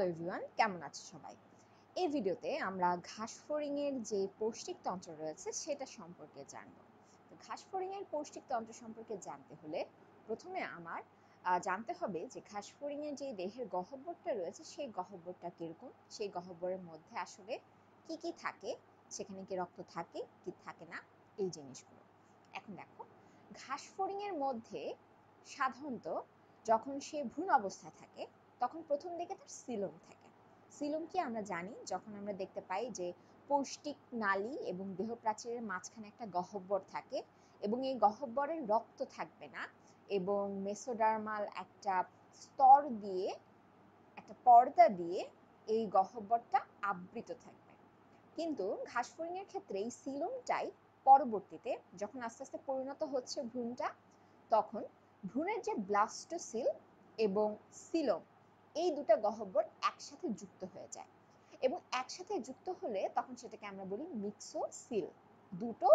Everyone, কেমন আছো সবাই? এই ভিডিওতে আমরা ঘাস ফড়িংয়ের যে পৌষ্টিক তন্ত্র রয়েছে সেটা সম্পর্কে জানবো। তো ঘাস ফড়িংয়ের পৌষ্টিক তন্ত্র সম্পর্কে জানতে হলে প্রথমে আমার জানতে হবে যে ঘাস ফড়িংয়ের যে দেহের গহ্বরটা রয়েছে সেই গহ্বরটা কিরকম, সেই গহ্বরের মধ্যে আসলে কি কি থাকে, সেখানে কি রক্ত থাকে কি থাকে না, এই জিনিসগুলো। এখন দেখো, ঘাস ফড়িংয়ের মধ্যে সাধারণত যখন সে ভ্রূণ অবস্থায় থাকে তখন প্রথম দিকে তার সিলোম থাকে। সিলোম কি আমরা জানি, যখন আমরা দেখতে পাই যে পৌষ্টিক নালী এবং দেহ প্রাচীরের মাঝখানে একটা গহ্বর থাকে এবং এই গহ্বরে রক্ত থাকবে না এবং মেসোডার্মাল একটা স্তর দিয়ে, একটা পর্দা দিয়ে এই গহ্বরটা আবৃত থাকবে। কিন্তু ঘাস ফড়িংয়ের ক্ষেত্রে এই সিলোমটাই পরবর্তীতে যখন আস্তে আস্তে পরিণত হচ্ছে ভ্রূণটা, তখন ভ্রূণের যে ব্লাস্টোসিল এবং সিলোম, এই দুটো গহ্বর একসাথে যুক্ত হয়ে যায় এবং একসাথে যুক্ত হলে তখন সেটাকে আমরা বলি মিক্সোসিল। দুটো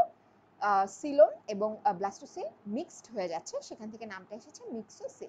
সিলোম এবং ব্লাস্টোসিল মিক্সড হয়ে যাচ্ছে, সেখান থেকে নামটা এসেছে মিক্সোসিল।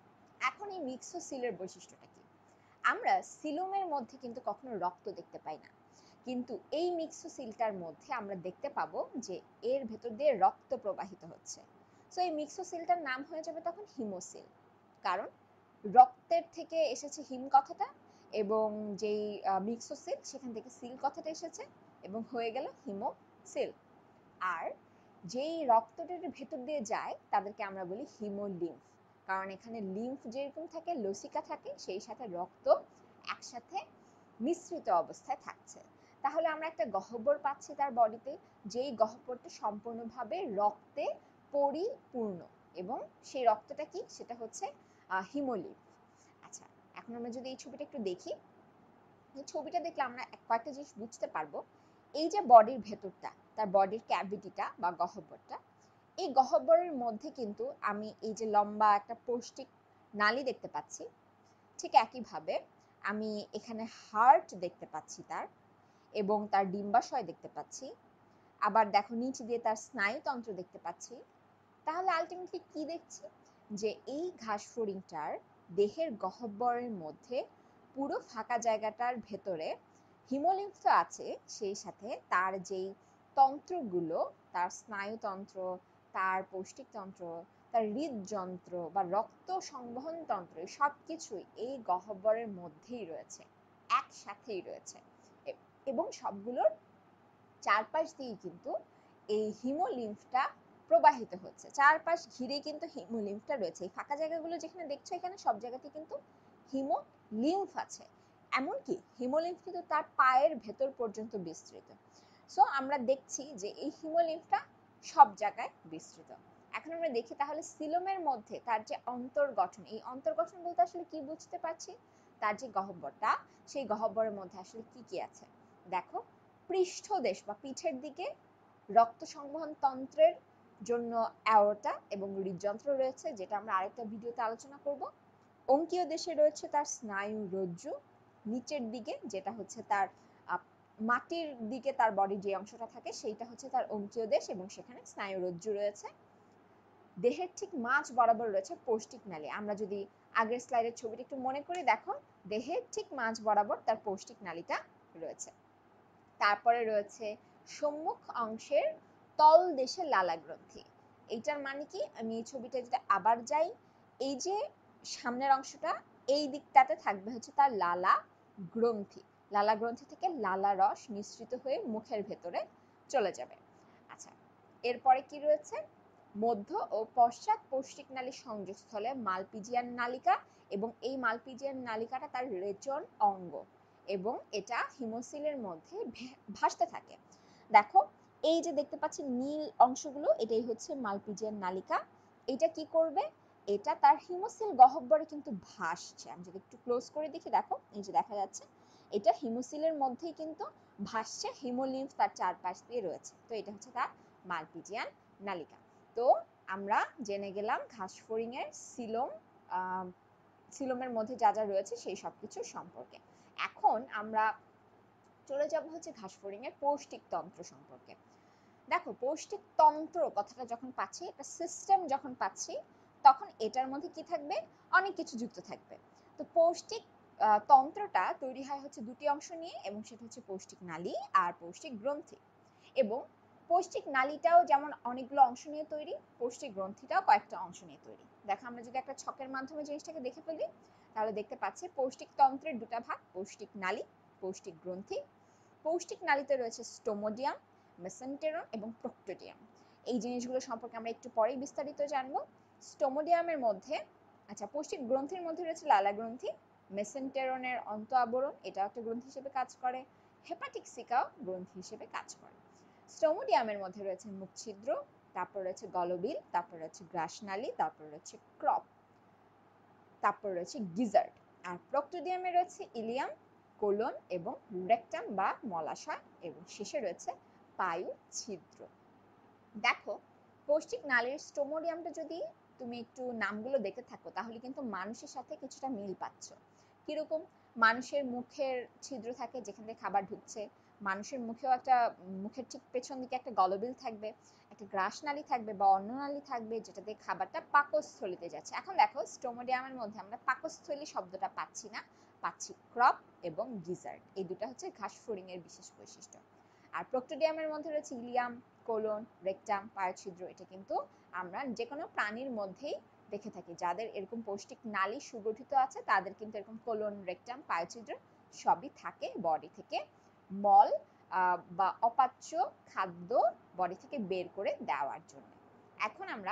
এখন এই মিক্সোসিলের বৈশিষ্ট্যটা কি? আমরা সিলোমের মধ্যে কিন্তু কখনো রক্ত দেখতে পাই না, কিন্তু এই মিক্সোসিলটার মধ্যে আমরা দেখতে পাবো যে এর ভেতর দিয়ে রক্ত প্রবাহিত হচ্ছে। সো এই মিক্সোসিলটার নাম হয়ে যাবে তখন হিমোসিল, কারণ রক্তের থেকে এসেছে হিম কথাটা এবং যেই মিক্সোসিল সেখান থেকে সিল কথাটা এসেছে এবং হয়ে গেল হিমোসিল। আর যেই রক্তটার ভেতর দিয়ে যায় তাদেরকে আমরা বলি হিমোলিম্ফ, কারণ এখানে লিম্ফ যেরকম থাকে, লসিকা থাকে, সেই সাথে রক্ত একসাথে মিশ্রিত অবস্থায় থাকছে। তাহলে আমরা একটা গহ্বর পাচ্ছি তার বডিতে, যেই গহ্বরটা সম্পূর্ণভাবে রক্তে পরিপূর্ণ এবং সেই রক্তটা কি, সেটা হচ্ছে হিমোলিম্ফ। আচ্ছা, এখন আমরা যদি এই ছবিটা একটু দেখি, এই ছবিটা দেখলে আমরা কয়েকটা জিনিস বুঝতে পারবো। এই যে বডির ভেতরটা, তার বডির ক্যাভিটিটা বা গহ্বরটা, এই গহ্বরের মধ্যে কিন্তু আমি এই যে লম্বা একটা পৌষ্টিক নালী দেখতে পাচ্ছি, ঠিক একইভাবে আমি এখানে হার্ট দেখতে পাচ্ছি তার, এবং তার ডিম্বাশয় দেখতে পাচ্ছি। আবার দেখো নিচে দিয়ে তার স্নায়ুতন্ত্র দেখতে পাচ্ছি। তাহলে আলটিমেটলি কি দেখছি? যে এই ঘাস ফড়িংটার দেহের গহ্বরের মধ্যে পুরো ফাঁকা জায়গাটার ভেতরে হিমোলিম্ফ তো আছে, সেই সাথে তার যেই তন্ত্রগুলো, তার স্নায়ুতন্ত্র, তার পৌষ্টিকতন্ত্র, তার হৃদযন্ত্র বা রক্ত সংবহন তন্ত্র, সব কিছুই এই গহ্বরের মধ্যেই রয়েছে, একসাথেই রয়েছে। এবং সবগুলোর চারপাশ দিয়ে কিন্তু এই হিমোলিম্ফটা প্রবাহিত হচ্ছে, চারপাশ ঘিরে কিন্তু হিমোলিম্ফটা রয়েছে। এই ফাঁকা জায়গাগুলো যেখানে দেখছো, এখানে সব জায়গাতে কিন্তু হিমোলিম্ফ আছে। এমনকি হিমোলিম্ফ কিন্তু তার পায়ের ভেতর পর্যন্ত বিস্তৃত। সো আমরা দেখছি যে এই হিমোলিম্ফটা সব জায়গায় বিস্তৃত। এখন আমরা দেখি তাহলে সিলোমের মধ্যে তার যে অন্তর্গঠন, এই অন্তর্গঠন বলতে আসলে কি বুঝতে পারছি? তার যে গহ্বরটা, সেই গহ্বরের মধ্যে আসলে কি কি আছে দেখো। পৃষ্ঠদেশ বা পিঠের দিকে রক্ত সংবহন তন্ত্রের জন্য অ্যাওর্টা এবং হৃদযন্ত্র রয়েছে, যেটা আমরা আরেকটা ভিডিওতে আলোচনা করব। অঙ্কীয় দেশে রয়েছে তার স্নায়ু রজ্জু, নিচের দিকে যেটা হচ্ছে তার মাটির দিকে তার বডির যে অংশটা থাকে সেইটা হচ্ছে তার অঙ্কীয় দেশ এবং সেখানে স্নায়ু রজ্জু রয়েছে। দেহের ঠিক মাঝ বরাবর রয়েছে পৌষ্টিক নালী। আমরা যদি আগের স্লাইডের ছবিটা একটু মনে করে দেখো, দেহের ঠিক মাঝ বরাবর তার পৌষ্টিক নালীটা রয়েছে। তারপরে রয়েছে সম্মুখ অংশের তল দেশে লালা গ্রন্থি। এইটার মানে কি, আমি এই ছবিটা যদি আবার যাই, এই যে সামনের অংশটা, এই দিকটাতে থাকবে হচ্ছে তার লালা গ্রন্থি। লালা গ্রন্থি থেকে লালা রস নিঃসৃত হয়ে মুখের ভেতরে চলে যাবে। আচ্ছা, এরপরে কি রয়েছে? মধ্য ও পশ্চাৎ পৌষ্টিক নালীর সংযোগস্থলে মালপিজিয়ান নালিকা, এবং এই মালপিজিয়ান নালিকাটা তার রেচন অঙ্গ এবং এটা হিমোসিলের মধ্যে ভাসতে থাকে। দেখো, এই যে দেখতে পাচ্ছি নীল অংশগুলো, এটাই হচ্ছে মালপিজিয়ান নালিকা। এটা কি করবে? এটা তার হিমোসিল গহ্বরে কিন্তু ভাসছে। আমি যদি একটু ক্লোজ করে দেখি, দেখো এই যে দেখা যাচ্ছে এটা হিমোসিলের মধ্যেই কিন্তু ভাসছে, হিমোলিম্ফ তার চারপাশ দিয়ে রয়েছে। তো এটা হচ্ছে তার মালপিজিয়ান নালিকা। তো আমরা জেনে গেলাম ঘাস ফড়িংয়ের সিলোম, সিলোমের মধ্যে যা যা রয়েছে সেই সব কিছু সম্পর্কে। এখন আমরা চলে যাব হচ্ছে ঘাস ফড়িংয়ের পৌষ্টিক তন্ত্র সম্পর্কে। দেখো, পৌষ্টিক তন্ত্র কথাটা যখন পাচ্ছি, একটা সিস্টেম যখন পাচ্ছি, তখন এটার মধ্যে কি থাকবে? অনেক কিছু যুক্ত থাকবে। তো পৌষ্টিক তন্ত্রটা তৈরি হয় হচ্ছে দুটি অংশ নিয়ে, এবং সেটা হচ্ছে পৌষ্টিক নালী আর পৌষ্টিক গ্রন্থি। এবং পৌষ্টিক নালীটাও যেমন অনেকগুলো অংশ নিয়ে তৈরি, পৌষ্টিক গ্রন্থিটাও কয়েকটা অংশ নিয়ে তৈরি। দেখো আমরা যদি একটা ছকের মাধ্যমে জিনিসটাকে দেখে ফেলি, তাহলে দেখতে পাচ্ছি পৌষ্টিক তন্ত্রের দুটা ভাগ, পৌষ্টিক নালী, পৌষ্টিক গ্রন্থি। পৌষ্টিক নালীতে রয়েছে স্টোমোডিয়াম, মেসেন্টেরন এবং প্রোক্টোডিয়াম। এই জিনিসগুলো সম্পর্কে আমরা একটু পরেই বিস্তারিত জানবো। স্টোমোডিয়ামের মধ্যে, আচ্ছা, পৌষ্টিক গ্রন্থির মধ্যে রয়েছে লালা গ্রন্থি, মেসেন্টেরনের অন্ত আবরণ, এটা একটা গ্রন্থি হিসেবে কাজ করে, হেপাটিক সিকাও গ্রন্থি হিসেবে কাজ করে। স্টোমোডিয়ামের মধ্যে রয়েছে মুখ ছিদ্র, তারপর রয়েছে গলবিল, তারপর রয়েছে গ্রাসনালী, তারপর রয়েছে ক্রপ, তারপর রয়েছে গিজার্ড। আর প্রোক্টোডিয়ামে রয়েছে ইলিয়াম, কোলন এবং রেকটাম বা মলাশয়, এবং শেষে রয়েছে পায়ু ছিদ্র। দেখো, পৌষ্টিক নালীর স্টোমোডিয়ামটা যদি তুমি একটু নামগুলো দেখতে থাকো, তাহলে কিন্তু মানুষের সাথে কিছুটা মিল পাচ্ছ। কিরকম? মানুষের মুখের ছিদ্র থাকে যেখান থেকে খাবার ঢুকছে, মানুষের মুখেও একটা, মুখের ঠিক পেছন দিকে একটা গলবিল থাকবে, একটা গ্রাসনালী থাকবে বা অন্ননালী থাকবে, যেটা দিয়ে খাবারটা পাকস্থলিতে যাচ্ছে। এখন দেখো, স্টোমোডিয়ামের মধ্যে আমরা পাকস্থলী শব্দটা পাচ্ছি না, পাচ্ছি ক্রপ এবং গিজার্ড। এই দুটো হচ্ছে ঘাসফড়িং এর বিশেষ বৈশিষ্ট্য। আর প্রোক্টোডিয়ামের মধ্যে রয়েছে ইলিয়াম, কোলন, রেকটাম, পায়ুছিদ্র। এটা কিন্তু আমরা যে কোনো প্রাণীর মধ্যেই দেখে থাকি। যাদের এরকম পৌষ্টিক নালী সুগঠিত আছে, তাদের কিন্তু এরকম কোলন, রেকটাম, পায়ুছিদ্র সবই থাকে বডি থেকে মল বা অপাচ্য খাদ্য বডি থেকে বের করে দেওয়ার জন্য। এখন আমরা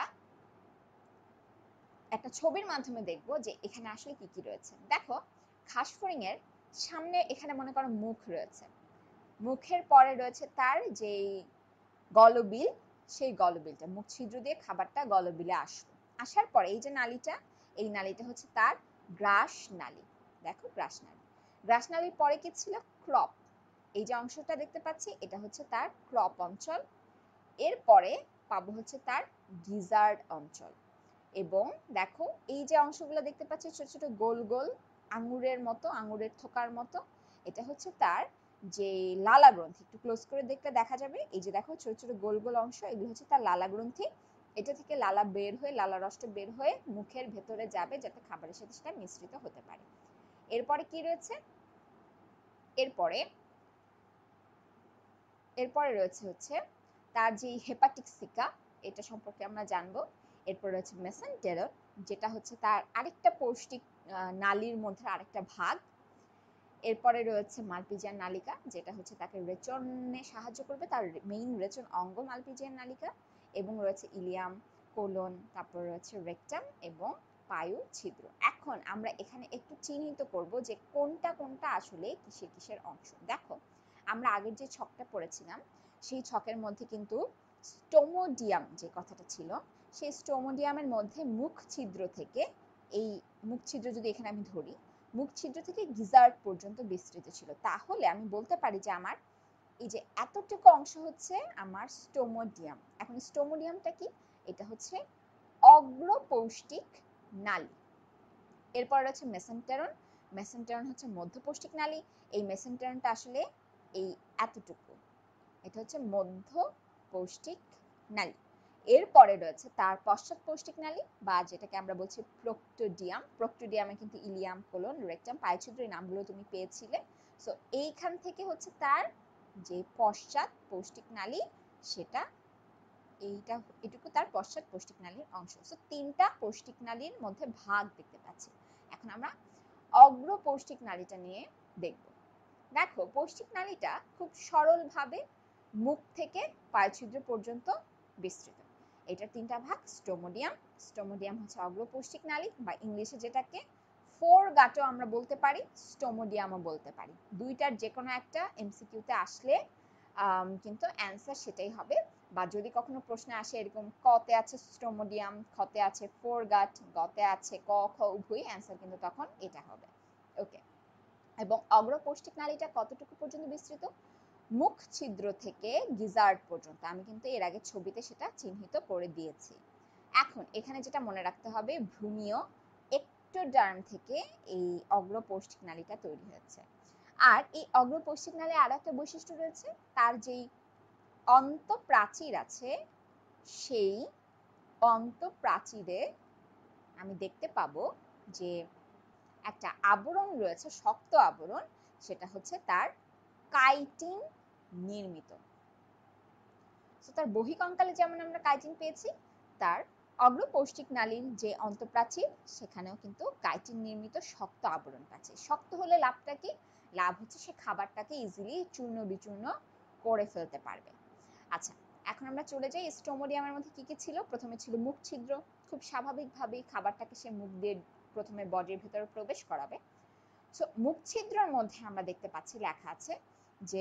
একটা ছবির মাধ্যমে দেখব যে এখানে আসলে কি কি রয়েছে। দেখো, ঘাসফড়িং এর সামনে এখানে মনে করো মুখ রয়েছে, মুখের পরে রয়েছে তার যেই গলবিল, সেই গলবিলটা, মুখ ছিদ্র দিয়ে খাবারটা গলবিলে আসলো। আসার পরে এই যে নালীটা, এই নালীটা হচ্ছে তার গ্রাস নালী। দেখো, গ্রাস নালী। গ্রাস নালীর পরে কি ছিল? ক্রপ। এই যে অংশটা দেখতে পাচ্ছি, এটা হচ্ছে তার ক্রপ অঞ্চল। এরপরে পাবো হচ্ছে তার গিজার্ড অঞ্চল। এবং দেখো, এই যে অংশগুলো দেখতে পাচ্ছি ছোট ছোট গোল গোল আঙুরের মতো, আঙুরের থোকার মতো, এটা হচ্ছে তার যে লালা গ্রন্থি। একটু ক্লোজ করে দেখলে দেখা যাবে, এই যে দেখো ছোট ছোট গোল গোল অংশ, এগুলো হচ্ছে তার লালা গ্রন্থি। এটা থেকে লালা বের হয়ে, লালা রসটা বের হয়ে মুখের ভেতরে যাবে, যাতে খাবারের সাথে সেটা মিশ্রিত হতে পারে। এরপরে কি রয়েছে? এরপরে এরপরে রয়েছে হচ্ছে তার যে হেপাটিক সিকা, এটা সম্পর্কে আমরা জানবো। এরপর রয়েছে মেসেন্টেরন, যেটা হচ্ছে তার আরেকটা পৌষ্টিক নালীর মধ্যে আরেকটা ভাগ। এরপরে রয়েছে মালপিজিয়ান নালিকা, যেটা হচ্ছে তাকে রেচনে সাহায্য করবে, তার মেইন রেচন অঙ্গ মালপিজিয়ান নালিকা। এবং রয়েছে ইলিয়াম, কোলন, তারপর রয়েছে রেকটাম এবং পায়ু ছিদ্র। এখন আমরা এখানে একটু চিহ্নিত করব যে কোনটা কোনটা আসলে কিসের কিসের অংশ। দেখো, আমরা আগের যে ছকটা পড়েছিলাম, সেই ছকের মধ্যে কিন্তু স্টোমোডিয়াম যে কথাটা ছিল, সেই স্টোমোডিয়ামের মধ্যে মুখ ছিদ্র থেকে, এই মুখ ছিদ্র যদি এখানে আমি ধরি, মুখ ছিদ্র থেকে গিজার্ড পর্যন্ত বিস্তৃত ছিল। তাহলে আমি বলতে পারি যে আমার এই যে এতটুকু অংশ হচ্ছে আমার স্টোমোডিয়াম। এখন স্টোমোডিয়ামটা কি? এটা হচ্ছে অগ্রপৌষ্টিক নালী। এরপর রয়েছে মেসেন্টেরন। মেসেন্টেরন হচ্ছে মধ্যপৌষ্টিক নালী। এই মেসেন্টেরনটা আসলে এই এতটুকু, এটা হচ্ছে মধ্যপৌষ্টিক নালী। এরপরে রয়েছে তার পশ্চাৎপৌষ্টিক নালী, বা যেটাকে আমরা বলছি প্রোক্টোডিয়াম। প্রোক্টোডিয়ামে কিন্তু ইলিয়াম, কোলন, রেকটাম, পায়ুছিদ্র, এই নামগুলো তুমি পেয়েছিলে। সো এইখান থেকে হচ্ছে তার যে পশ্চাৎপৌষ্টিক নালী, সেটা এইটা, এটুকু তার পশ্চাৎপৌষ্টিক নালীর অংশ। সো তিনটা পৌষ্টিক নালীর মধ্যে ভাগ দেখতে পাচ্ছি। এখন আমরা অগ্রপৌষ্টিক নালীটা নিয়ে দেখব। দেখো, পৌষ্টিক নালীটা খুব সরলভাবে মুখ থেকে পায়ুছিদ্র পর্যন্ত বিস্তৃত। এটার তিনটা ভাগ। স্টোমোডিয়াম, স্টোমোডিয়াম হচ্ছে অগ্রপৌষ্টিক নালী, বা ইংলিশে যেটাকে ফোরগাটও আমরা বলতে পারি, স্টোমোডিয়ামও বলতে পারি। দুইটার যে কোনো একটা এমসিকিউতে আসলে কিন্তু অ্যান্সার সেটাই হবে। বা যদি কখনো প্রশ্নে আসে এরকম কতে আছে স্টোমোডিয়াম, খতে আছে ফোরগাট, গতে আছে ক খ উভয়ই, অ্যান্সার কিন্তু তখন এটা হবে। ওকে। এবং অগ্রপৌষ্টিক নালীটা কতটুকু পর্যন্ত বিস্তৃত? মুখ ছিদ্র থেকে গিজার্ড পর্যন্ত। আমি কিন্তু এর আগে ছবিতে সেটা চিহ্নিত করে দিয়েছি। এখন এখানে যেটা মনে রাখতে হবে, ভ্রূণীয় এক্টোডার্ম থেকে এই অগ্রপৌষ্টিক নালীটা তৈরি হয়েছে। আর এই অগ্রপৌষ্টিক নালীর আরো একটা বৈশিষ্ট্য রয়েছে, তার যেই অন্তঃপ্রাচীর আছে, সেই অন্তঃপ্রাচীরে আমি দেখতে পাবো যে একটা আবরণ রয়েছে, শক্ত আবরণ, সেটা হচ্ছে তার কাইটিন নির্মিত। তার বহিঃকঙ্কালে যেমন আমরা কাইটিন পেয়েছি, তার অগ্রপৌষ্টিক নালীর যে অন্তঃপ্রাচীর সেখানেও কিন্তু কাইটিন নির্মিত শক্ত আবরণ পাচ্ছে। শক্ত হলে লাভটা কি? লাভ হচ্ছে সে খাবারটাকে ইজিলি চূর্ণ বিচূর্ণ করে ফেলতে পারবে। আচ্ছা, এখন আমরা চলে যাই স্টোমোডিয়ামের মধ্যে কি কি ছিল। প্রথমে ছিল মুখ ছিদ্র, খুব স্বাভাবিকভাবেই খাবারটাকে সে মুখ দিয়ে প্রথমে বডির ভেতরে প্রবেশ করাবে। সো মুখ ছিদ্রের মধ্যে আমরা দেখতে পাচ্ছি লেখা আছে যে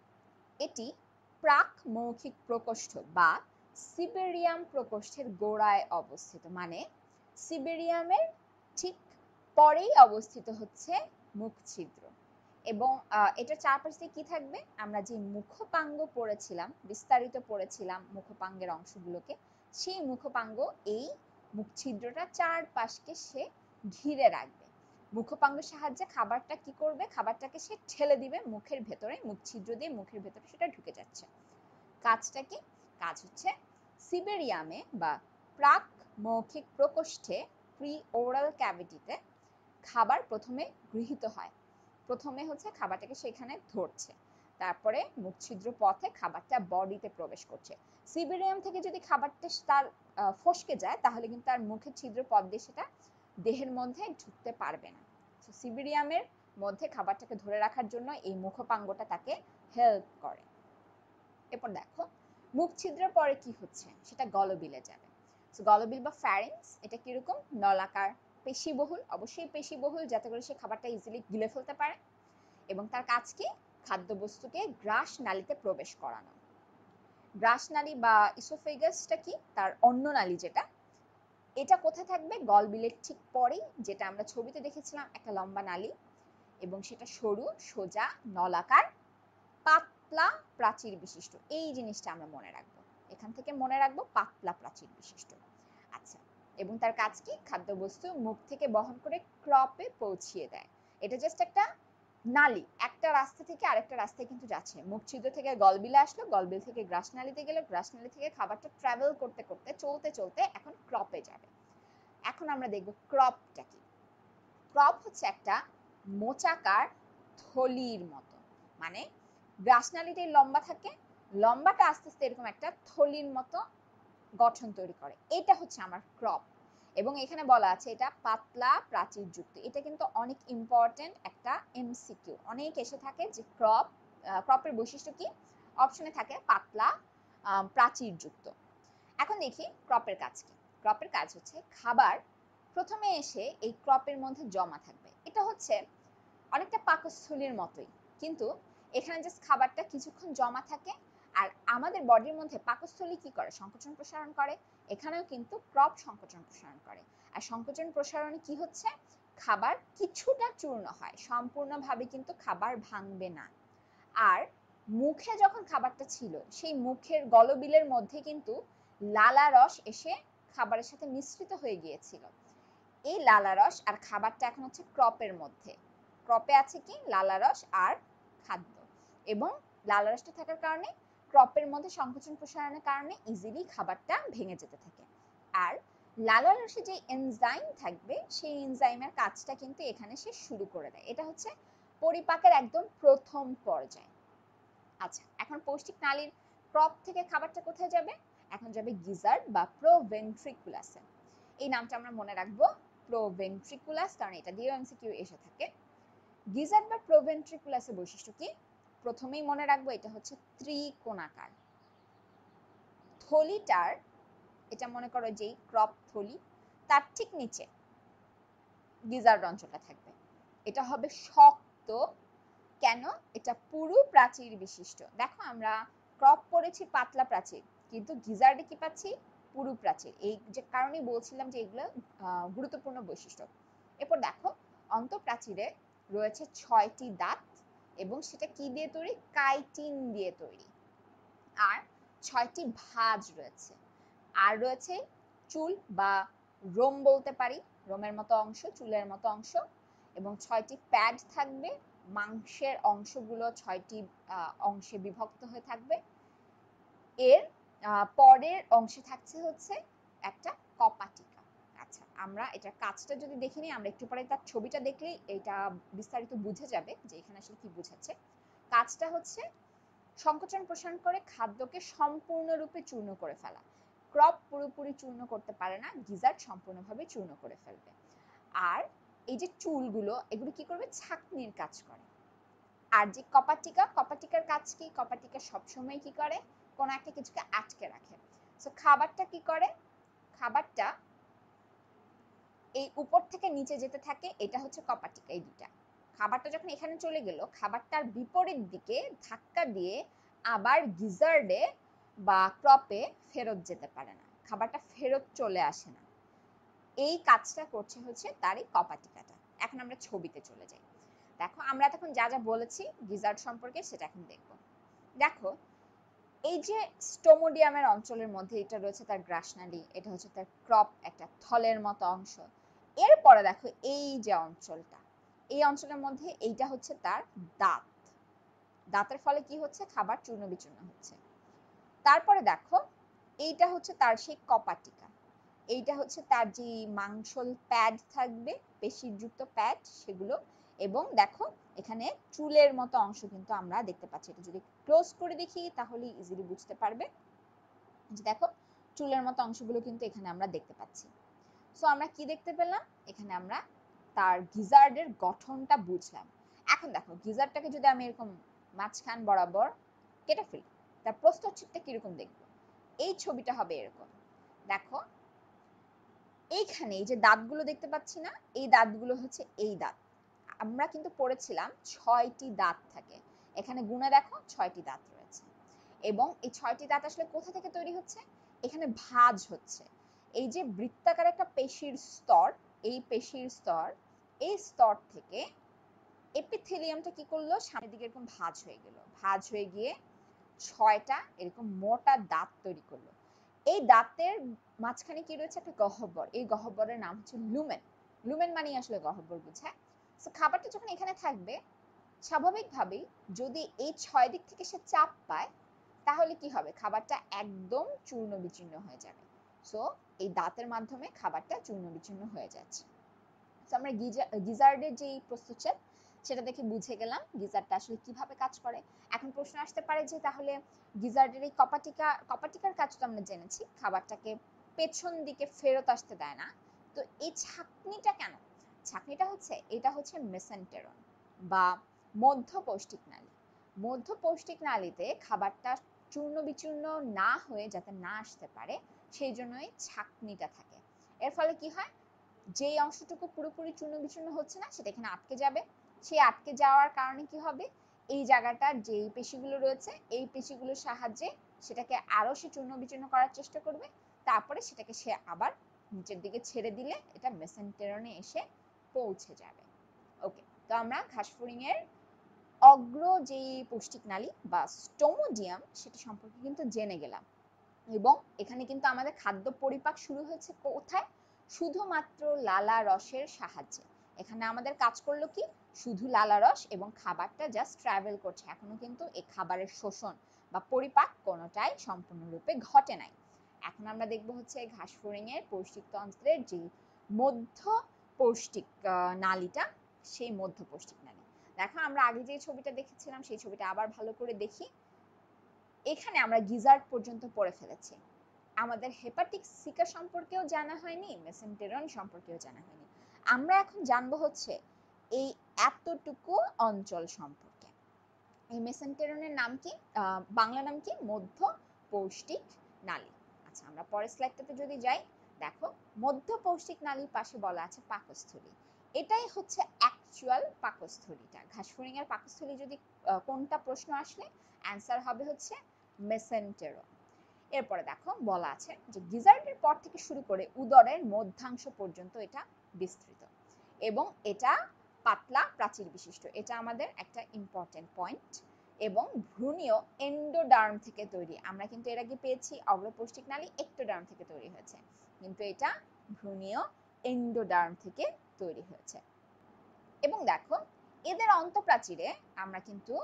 এটি প্রাক মৌখিক প্রকোষ্ঠ বা সিবেরিয়াম প্রকোষ্ঠের গোড়ায় অবস্থিত, মানে সিবেরিয়ামের ঠিক পরেই অবস্থিত হচ্ছে মুখ ছিদ্র। এবং এটার চারপাশে কি থাকবে? আমরা যে মুখপাঙ্গ পড়েছিলাম, বিস্তারিত পড়েছিলাম মুখপাঙ্গের অংশগুলোকে, সেই মুখপাঙ্গ এই মুখ ছিদ্রটা চারপাশকে সে ঘিরে রাখবে। মুখপাঙ্গের সাহায্যে খাবারটা কি করবে? খাবারটাকে সে ঠেলে দিবে মুখের ভেতরে, মুখ ছিদ্র দিয়ে মুখের ভেতরে সেটা ঢুকে যাচ্ছে। কাজটা কি? কাজ হচ্ছে সিবেরিয়ামে বা প্রাক মৌখিক প্রকোষ্ঠে, প্রি ওরাল ক্যাভিটিতে খাবার প্রথমে গৃহীত হয়। প্রথমে হচ্ছে খাবারটাকে সেখানে ধরছে, তারপরে মুখ ছিদ্র পথে খাবারটা বডিতে প্রবেশ করছে। সিবেরিয়াম থেকে যদি খাবারটা তার ফসকে যায়, তাহলে কিন্তু তার মুখের ছিদ্র পথ দিয়ে সেটা দেহের মধ্যে ঢুকতে পারবে না। সিবেরিয়ামের মধ্যে খাবারটাকে ধরে রাখার জন্য এই মুখপাঙ্গটা তাকে হেল্প করে। এরপর দেখো মুখ ছিদ্রের পরে কি হচ্ছে, সেটা গলবিলে যাবে। গলবিল বা ফ্যারিংস, এটা কিরকম? নলাকার, পেশিবহুল, অবশ্যই পেশিবহুল, যাতে করে সে খাবারটা ইজিলি গিলে ফেলতে পারে। এবং তার কাজ কি? খাদ্যবস্তুকে গ্রাস নালীতে প্রবেশ করানো। গ্রাস নালী বা ইসোফেগাসটা কি? তার অন্য নালী যেটা, এটা কোথায় থাকবে? গলবিলের ঠিক পরেই, যেটা আমরা ছবিতে দেখেছিলাম একটা লম্বা নালী, এবং সেটা সরু, সোজা, নলাকার, পাতলা প্রাচীর বিশিষ্ট। এই জিনিসটা আমরা মনে রাখবো, এখান থেকে মনে রাখবো পাতলা প্রাচীর বিশিষ্ট। আচ্ছা, এবং তার কাজ কি? খাদ্যবস্তু মুখ থেকে বহন করে ক্রপে পৌঁছিয়ে দেয়। এটা জাস্ট একটা নালী, একটা রাস্তা থেকে আরেকটা রাস্তায় কিন্তু যাচ্ছে। মুখ ছিদ্র থেকে গলবিলে আসলো, গলবিল থেকে গ্রাস নালীতে গেল, গ্রাস নালী থেকে খাবারটা ট্রাভেল করতে করতে চলতে চলতে এখন ক্রপে যাবে। এখন আমরা দেখব ক্রপটা কি। ক্রপ হচ্ছে একটা মোচাকার থলির মতো, মানে গ্রাস নালীটা লম্বা থাকে, লম্বাটা আস্তে আস্তে এরকম একটা থলির মতো গঠন তৈরি করে। এটা হচ্ছে আমার ক্রপ। এবং এখানে বলা আছে এটা পাতলা প্রাচীর যুক্ত। এটা কিন্তু অনেক ইম্পর্টেন্ট একটা এমসিকিউ, অনেক এসে থাকে যে ক্রপের বৈশিষ্ট্য কি? অপশনে থাকে পাতলা প্রাচীর যুক্ত। এখন দেখি ক্রপের কাজ কি। ক্রপের কাজ হচ্ছে খাবার প্রথমে এসে এই ক্রপের মধ্যে জমা থাকবে। এটা হচ্ছে অনেকটা পাকস্থলীর মতোই, কিন্তু এখানে জাস্ট খাবারটা কিছুক্ষণ জমা থাকে। আর আমাদের বডির মধ্যে পাকস্থলী কি করে? সংকোচন প্রসারণ করে। এখানেও কিন্তু ক্রপ সংকোচন প্রসারণ করে। আর সংকোচন প্রসারণে কি হচ্ছে? খাবার কিছুটা চূর্ণ হয়, সম্পূর্ণভাবে কিন্তু খাবার ভাঙবে না। আর মুখে যখন খাবারটা ছিল, সেই মুখের গলবিলের মধ্যে কিন্তু লালা রস এসে খাবারের সাথে মিশ্রিত হয়ে গিয়েছিল। এই লালা রস আর খাবারটা এখন হচ্ছে ক্রপের মধ্যে। ক্রপে আছে কি? লালা রস আর খাদ্য। এবং লালা রসটা থাকার কারণে ক্রপের মধ্যে সংকোচন প্রসারণের কারণে ইজিলি খাবারটা ভেঙে যেতে থাকে। আর লালা রসে যে এনজাইম থাকবে, সেই এনজাইমের কাজটা কিন্তু এখানে সে শুরু করে দেয়। এটা হচ্ছে পরিপাকের একদম প্রথম পর্যায়। আচ্ছা, এখন পৌষ্টিক নালীর ক্রপ থেকে খাবারটা কোথায় যাবে? এখন যাবে গিজার্ড বা প্রোভেন্ট্রিকুলাসে। এই নামটা আমরা মনে রাখবো, প্রোভেন্ট্রিকুলাস, কারণ এটা দিয়ে এমসিকিউ এসে থাকে। গিজার্ড বা প্রোভেন্ট্রিকুলাসের বৈশিষ্ট্য কি? প্রথমেই মনে রাখবো এটা হচ্ছে ত্রিকোণাকার। থলিটার, এটা মনে করো যেই ক্রপ থলি, তার ঠিক নিচে গিজার্ড অঞ্চলটা থাকবে। এটা হবে শক্ত। কেন? এটা পুরু প্রাচীর বিশিষ্ট। দেখো আমরা ক্রপ পড়েছি পাতলা প্রাচীর, কিন্তু গিজার্ডে কি পাচ্ছি? পুরু প্রাচীর। এই যে কারণেই বলছিলাম যে এগুলো গুরুত্বপূর্ণ বৈশিষ্ট্য। এরপর দেখো অন্তঃপ্রাচীরে রয়েছে 6টি দাঁত, এবং সেটা কি দিয়ে তৈরি? কাইটিন দিয়ে তৈরি। আর 6টি ভাঁজ রয়েছে। আর রয়েছে চুল বা রোম বলতে পারি, রোমের মতো অংশ, চুলের মতো অংশ। এবং 6টি প্যাড থাকবে, মাংসের অংশগুলো 6টি অংশে বিভক্ত হয়ে থাকবে। এর পরের অংশে থাকছে হচ্ছে একটা কপাটিকা। আচ্ছা, আমরা এটার কাজটা যদি দেখে নিই, আমরা একটু পরে তার ছবিটা দেখলেই এটা বিস্তারিত বুঝে যাবে যে এখানে আসলে কি বোঝাচ্ছে। কাজটা হচ্ছে সংকোচন প্রসারণ করে খাদ্যকে সম্পূর্ণরূপে চূর্ণ করে ফেলা। ক্রপ পুরোপুরি চূর্ণ করতে পারে না, গিজার্ড সম্পূর্ণভাবে চূর্ণ করে ফেলবে। আর এই যে চুলগুলো, এগুলো কি করবে? ছাঁকনির কাজ করে। আর যে কপাটিকার কাজ কি? কপাটিকা সবসময় কি করে? কোনো একটা কিছুকে আটকে রাখে। সো খাবারটা কি করে? খাবারটা এই উপর থেকে নিচে যেতে থাকে, এটা হচ্ছে কপাটিকা। এই দুটা খাবারটা যখন এখানে চলে গেল, খাবারটার বিপরীত দিকে ধাক্কা দিয়ে আবার গিজার্ডে বা ক্রপে ফেরত যেতে পারে না, খাবারটা ফেরত চলে আসে না। এই কাজটা করছে হচ্ছে তার এই কপাটিকাটা। এখন আমরা ছবিতে চলে যাই। দেখো আমরা তখন যা যা বলেছি গিজার্ড সম্পর্কে সেটা এখন দেখব। দেখো এই যে স্টোমোডিয়ামের অঞ্চলের মধ্যে এটা রয়েছে তার গ্রাসনালী, এটা হচ্ছে তার ক্রপ, একটা থলের মতো অংশ। এরপরে দেখো এই যে অঞ্চলটা, এই অঞ্চলের মধ্যে এইটা হচ্ছে তার দাঁত। দাঁতের ফলে কি হচ্ছে? খাবার চূর্ণ বিচূর্ণ হচ্ছে। তারপরে দেখো এইটা হচ্ছে তার সেই কপাটিকা, এইটা হচ্ছে তার যে মাংসল প্যাড থাকবে, পেশিযুক্ত প্যাড সেগুলো। এবং দেখো এখানে চুলের মতো অংশ কিন্তু আমরা দেখতে পাচ্ছি। এটা যদি ক্লোজ করে দেখি তাহলে ইজিলি বুঝতে পারবে যে দেখো চুলের মতো অংশগুলো কিন্তু এখানে আমরা দেখতে পাচ্ছি। সো আমরা কি দেখতে পেলাম? এখানে আমরা তার গিজার্ডের গঠনটা বুঝলাম। এখন দেখো গিজার্ডটাকে যদি আমি এরকম মাঝখান বরাবর কেটে ফেলি, তার প্রস্থচ্ছেদটা কিরকম দেখবো? এই ছবিটা হবে এরকম। দেখো এইখানে এই যে দাঁতগুলো দেখতে পাচ্ছি না, এই দাঁতগুলো হচ্ছে এই দাঁত। আমরা কিন্তু পড়েছিলাম 6টি দাঁত থাকে, এখানে গুণে দেখো 6টি দাঁত রয়েছে। এবং এই 6টি দাঁত আসলে কোথা থেকে তৈরি হচ্ছে? এখানে ভাঁজ হচ্ছে। এই যে বৃত্তাকার একটা পেশির স্তর, এই পেশির স্তর, এই স্তর থেকে এপিথেলিয়ামটা কি করলো? সামনের দিকে এরকম ভাঁজ হয়ে গেল, ভাঁজ হয়ে গিয়ে 6টা এরকম মোটা দাঁত তৈরি করলো। এই দাঁতের মাঝখানে কি রয়েছে? একটা গহ্বর। এই গহ্বরের নাম হচ্ছে লুমেন। লুমেন মানে আসলে গহ্বর বোঝায়। তো খাবারটা যখন এখানে থাকবে, স্বাভাবিকভাবেই যদি এই 6 দিক থেকে সে চাপ পায়, তাহলে কি হবে? খাবারটা একদম চূর্ণ বিচূর্ণ হয়ে যাবে। সো এই দাঁতের মাধ্যমে খাবারটা চূর্ণ বিচূর্ণ হয়ে যাচ্ছে। তো আমরা গিজার্ডের যে প্রস্তুচ্ছেদ সেটা দেখে বুঝে গেলাম গিজার্ডটা আসলে কিভাবে কাজ করে। এখন প্রশ্ন আসতে পারে যে তাহলে গিজার্ডের এই কপাটিকার কাজ তো আমরা জেনেছি, খাবারটাকে পেছন দিকে ফেরত আসতে দেয় না, তো এই ছাঁকনিটা কেন? ছাঁকনিটা হচ্ছে, এটা হচ্ছে মেসেন্টেরন বা মধ্য পৌষ্টিক নালী। মধ্য পৌষ্টিক নালীতে খাবারটা চূর্ণ বিচূর্ণ না হয়ে যাতে না আসতে পারে, সেই জন্যই ছাঁকনিটা থাকে। এর ফলে কি হয়? যেই অংশটুকু পুরোপুরি চূর্ণ বিচূর্ণ হচ্ছে না সেটা এখানে আটকে যাবে। সেই আটকে যাওয়ার কারণে কি হবে? এই জায়গাটার যেই পেশিগুলো রয়েছে, এই পেশিগুলোর সাহায্যে সেটাকে আরো সে চূর্ণ বিচূর্ণ করার চেষ্টা করবে। তারপরে সেটাকে সে আবার নিচের দিকে ছেড়ে দিলে এটা মেসেন্টেরনে এসে পৌঁছে যাবে। ওকে, তো আমরা ঘাসফড়িং এর অগ্র যেই পৌষ্টিক নালী বা স্টোমোডিয়াম সেটা সম্পর্কে কিন্তু জেনে গেলাম। এবং এখানে কিন্তু আমাদের খাদ্য পরিপাক শুরু হয়েছে কোথায়? শুধুমাত্র লালা রসের সাহায্যে। এখানে আমাদের কাজ করলো কি? শুধু লালা রস, এবং খাবারটা জাস্ট ট্রাভেল করছে, এখনো কিন্তু এই খাবারের শোষণ বা পরিপাক কোনোটাই সম্পূর্ণরূপে ঘটে নাই। এখন আমরা দেখব হচ্ছে ঘাসফড়িং এর পৌষ্টিক তন্ত্রের যে মধ্য পৌষ্টিক নালীটা, সেই মধ্য পৌষ্টিক নালী। দেখো আমরা আগে যে ছবিটা দেখেছিলাম সেই ছবিটা আবার ভালো করে দেখি। এখানে আমরা গিজার্ড পর্যন্ত পড়ে ফেলেছি, আমাদের হেপাটিক সিকা সম্পর্কেও জানা হয়নি, মেসেন্টেরন সম্পর্কেও জানা হয়নি। আমরা এখন জানবো হচ্ছে এই এতটুকু অঞ্চল সম্পর্কে। এই মেসেন্টেরনের নাম কি? বাংলা নাম কি? মধ্য পৌষ্টিক নালী। আচ্ছা, আমরা পরের স্লাইডটাতে যদি যাই, দেখো মধ্য পৌষ্টিক নালীর পাশে বলা আছে পাকস্থলী। এটাই হচ্ছে অ্যাকচুয়াল পাকস্থলীটা। ঘাসফড়িং এর পাকস্থলী যদি কোনটা প্রশ্ন আসলে অ্যান্সার হবে হচ্ছে মেসেন্টেরন। এরপরে দেখো বলা আছে যে গিজার্ডের পর থেকে শুরু করে উদরের মধ্যাংশ পর্যন্ত এটা বিস্তৃত এবং এটা পাতলা প্রাচীর বিশিষ্ট। এটা আমাদের একটা ইম্পর্টেন্ট পয়েন্ট। এবং ভ্রূণীয় এন্ডোডার্ম থেকে তৈরি। আমরা কিন্তু এর আগে পেয়েছি অগ্রপৌষ্টিক নালী এক্টোডার্ম থেকে তৈরি হয়েছে, কিন্তু এটা ভ্রূণীয় এন্ডোডার্ম থেকে তৈরি হয়েছে। এবং দেখো এদের অন্তঃপ্রাচীরে আমরা কিন্তু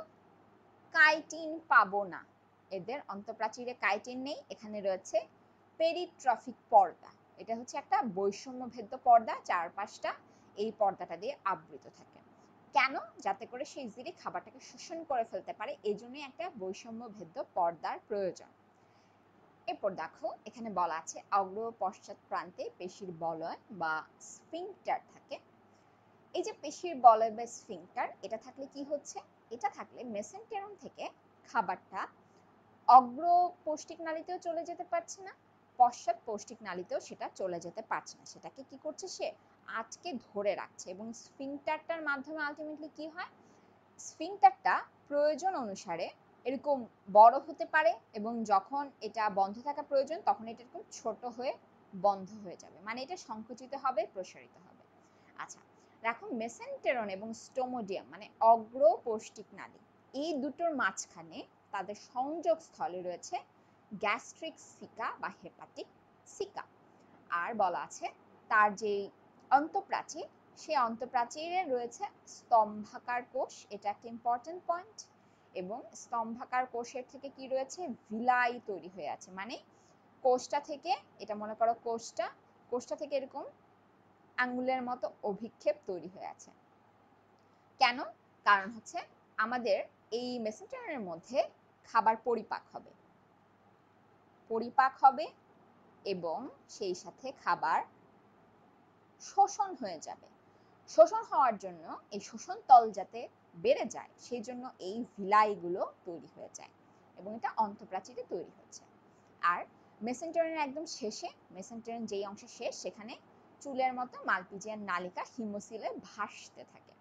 কাইটিন পাবো না। এদের অন্তঃপ্রাচীরে কাইটিন নেই, এখানে রয়েছে পেরিট্রফিক পর্দা। এটা হচ্ছে একটা বৈষম্য ভেদ্য পর্দা, চারপাশটা এই পর্দাটা দিয়ে আবৃত থাকে। কেন? যাতে করে সে ইজিলি খাবারটাকে শোষণ করে ফেলতে পারে, এই জন্যই একটা বৈষম্য ভেদ্য পর্দার প্রয়োজন। এরপর দেখো এখানে বলা আছে অগ্র পশ্চাৎ প্রান্তে পেশির বলয় বা স্ফিংক্টার থাকে। এই যে পেশির বলয় বা স্ফিংক্টার, এটা থাকলে কি হচ্ছে, এটা থাকলে মেসেন্টেরন থেকে খাবারটা অগ্র পৌষ্টিক নালীতেও চলে যেতে পারছে না, পশ্চাৎ পৌষ্টিক নালীতেও সেটা চলে যেতে পারছে না, সেটাকে কি করছে, সে আটকে ধরে রাখছে। এবং স্ফিংক্টারটার মাধ্যমে আলটিমেটলি কি হয়, স্ফিংক্টারটা প্রয়োজন অনুসারে এরকম বড় হতে পারে এবং যখন এটা বন্ধ থাকা প্রয়োজন তখন এটা এরকম ছোট হয়ে বন্ধ হয়ে যাবে, মানে এটা সংকুচিত হবে, প্রসারিত হবে। আচ্ছা দেখো মেসেন্টেরন এবং স্টোমোডিয়াম মানে অগ্র পৌষ্টিক নালী, এই দুটোর মাঝখানে তাদের সংযোগ স্থলে রয়েছে গ্যাস্ট্রিক সিকা বা হেপাটিক সিকা। আর বলা আছে তার যে অন্তঃপ্রাচীর, সেই অন্তঃপ্রাচীরে রয়েছে স্তম্ভাকার কোষ, এটা একটা ইম্পর্টেন্ট পয়েন্ট। এবং স্তম্ভাকার কোষের থেকে কি রয়েছে, ভিলাই তৈরি হয়ে আছে, মানে কোষটা থেকে, এটা মনে করো কোষটা থেকে এরকম আঙ্গুলের মতো অভিক্ষেপ তৈরি হয়ে আছে। কেন? কারণ হচ্ছে আমাদের এই মেসেন্টেরনের মধ্যে খাবার পরিপাক হবে এবং সেই সাথে খাবার শোষণ হয়ে যাবে। শোষণ হওয়ার জন্য এই শোষণ তল যাতে বেড়ে যায় সেই জন্য এই ভিলাইগুলো তৈরি হয়ে যায় এবং এটা অন্তঃপ্রাচীরে তৈরি হচ্ছে। আর মেসেন্টেরনের একদম শেষে, মেসেন্টেরন যেই অংশ শেষ, সেখানে চুলের মতো মালপিজিয়ান নালিকা হিমোসিলে ভাসতে থাকে।